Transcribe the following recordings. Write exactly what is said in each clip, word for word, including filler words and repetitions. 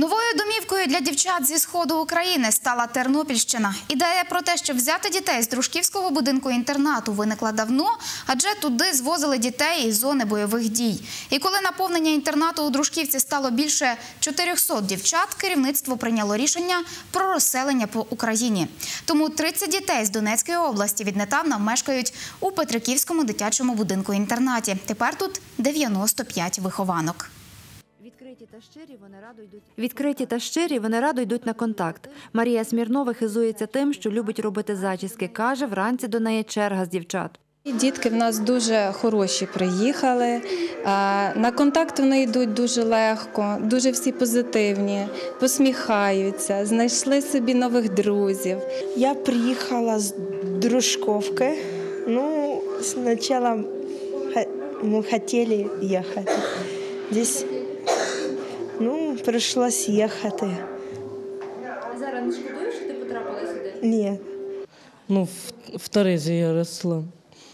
Новою домівкою для дівчат зі сходу України стала Тернопільщина. Ідея про те, щоб взяти дітей з дружківського будинку-інтернату, виникла давно, адже туди звозили дітей із зони бойових дій. І коли наповнення інтернату у Дружківці стало більше чотирьохсот дівчат, керівництво прийняло рішення про розселення по Україні. Тому тридцять дітей з Донецької області віднедавна мешкають у Петриківському дитячому будинку-інтернаті. Тепер тут дев'яносто п'ять вихованок. Відкриті та щирі вони радо йдуть. Відкриті та щирі вони радо йдуть на контакт. Марія Смірнова хизується тим, що любить робити зачіски. Каже, вранці до неї черга з дівчат. Дітки в нас дуже хороші приїхали, на контакт вони йдуть дуже легко, дуже всі позитивні, посміхаються, знайшли собі нових друзів. Я приїхала з Дружковки, ну, спочатку ми хотіли їхати, здесь, ну, прийшлося їхати. Зараз не шкодуєш, що ти потрапила сюди? Ні. Ну, в, в Торезі я росла.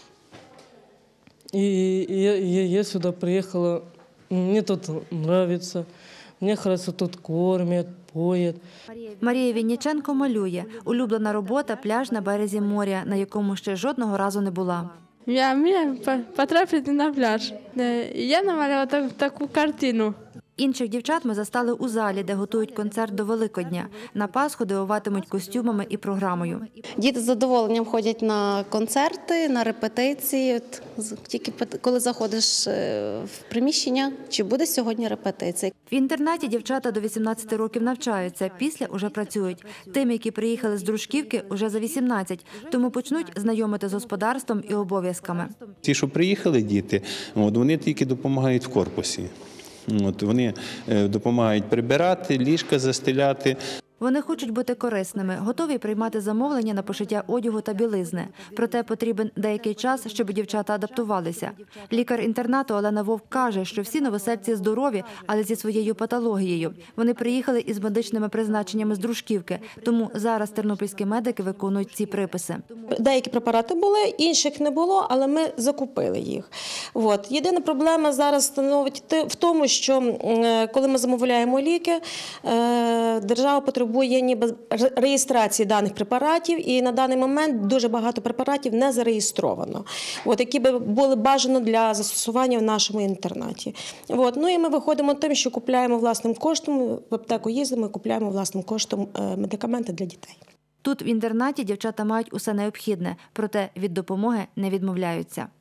И я, я, я сюда приехала, мне тут нравится, мне хорошо тут кормят, поят. Марія Вінніченко малює. Улюблена робота – пляж на березі моря, на якому ще жодного разу не була. Я мрію потрапити на пляж. Я намалювала так, таку картину. Інших дівчат ми застали у залі, де готують концерт до Великодня. На Пасху дивуватимуть костюмами і програмою. Діти з задоволенням ходять на концерти, на репетиції. От, тільки коли заходиш в приміщення, чи буде сьогодні репетиція. В інтернаті дівчата до вісімнадцяти років навчаються, після уже працюють. Тим, які приїхали з Дружківки, уже за вісімнадцять, тому почнуть знайомити з господарством і обов'язками. Ті, що приїхали діти, от, вони тільки допомагають в корпусі. От, вони допомагають прибирати, ліжка застеляти. Вони хочуть бути корисними, готові приймати замовлення на пошиття одягу та білизни. Проте потрібен деякий час, щоб дівчата адаптувалися. Лікар інтернату Олена Вовк каже, що всі новосельці здорові, але зі своєю патологією. Вони приїхали із медичними призначеннями з Дружківки, тому зараз тернопільські медики виконують ці приписи. Деякі препарати були, інших не було, але ми закупили їх. От. Єдина проблема зараз становить в тому, що коли ми замовляємо ліки, держава потребує Є ніби реєстрації даних препаратів, і на даний момент дуже багато препаратів не зареєстровано, от, які б були бажано для застосування в нашому інтернаті. От, ну і ми виходимо тим, що купуємо власним коштом, в аптеку їздимо і купуємо власним коштом медикаменти для дітей. Тут в інтернаті дівчата мають усе необхідне, проте від допомоги не відмовляються.